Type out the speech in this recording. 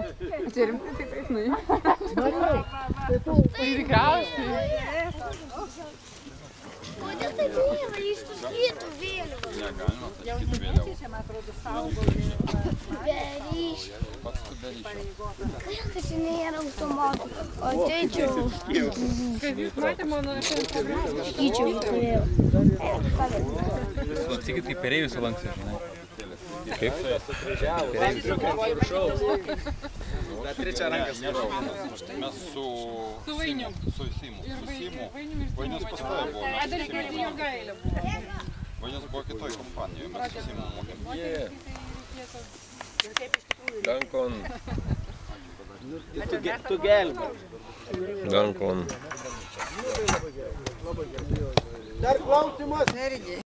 Čia rimtai taip eisnai. Tai tikriausiai. Kodėl taip vėliava, ištuškytų vėliava? Negalima taškyti vėliavų. Čia, man atrodo, saugomi. Beryšė. Pats tu beryšio. Kodėl, kad čia nėra automatų? O teičiau. Kad jūs matė mano Instagramą. Tyčiau turėjau. Klausykit, kaip perėjus sulanksė, žinai. Kaip? Trečia rankas. Mes su Vainiu. Su Simu. Vainiu Vainis pastoja buvo. Dar reikėjo gailę buvo. Vainis buvo kitoj kompanijoje. Mes su Simu mokėm. Dankon. Tu gelbė. Dankon. Dar klausimas.